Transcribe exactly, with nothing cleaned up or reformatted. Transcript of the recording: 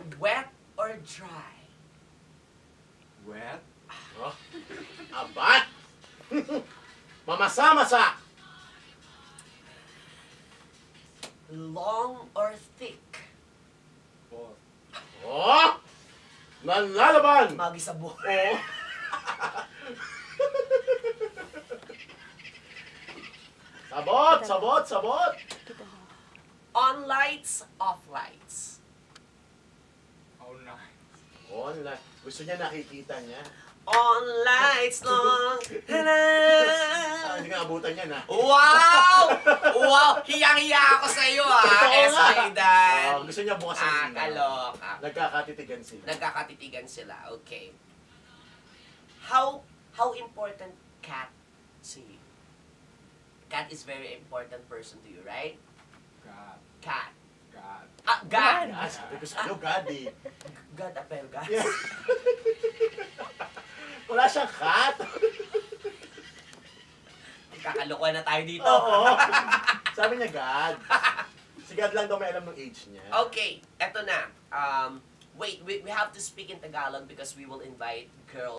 Wet or dry? Wet? Oh. Abat! Mamasa-masa! Long or thick? Both. Oh! Nanlalaban! Magi sa buho. Oh! Sabot! Sabot! Sabot! On lights, off lights? All night. Online. Gusto niya nakikita niya. On lights long. Ah, hindi ka abutan yan, ha? Wow! Wow! Hiyang-hiya ako sa iyo, ah, Totoo S J nga. Dan. Oo, gusto niya bukas ang Ah, ilaw. kaloka. Nagkakatitigan sila. Nagkakatitigan sila. Okay. How how important cat to you? Cat is very important person to you, right? God. Cat. God. Ah, God! Ah, sabi ko sa'yo, God, eh. God apel, God. Yeah. Wala siyang cat. Kakalokohan na tayo dito. Oo. Sabi niya, God. Si God lang daw may alam ng age niya. Okay, eto na. Um, wait, we, we have to speak in Tagalog because we will invite girls